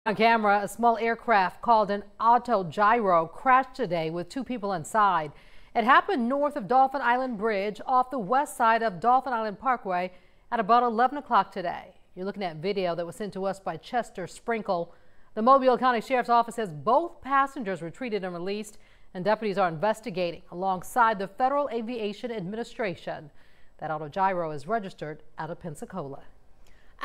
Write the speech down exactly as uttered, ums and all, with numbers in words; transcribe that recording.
On camera, a small aircraft called an auto-gyro crashed today with two people inside. It happened north of Dauphin Island Bridge off the west side of Dauphin Island Parkway at about eleven o'clock today. You're looking at video that was sent to us by Chester Sprinkle. The Mobile County Sheriff's Office says both passengers were treated and released, and deputies are investigating alongside the Federal Aviation Administration. That auto-gyro is registered out of Pensacola.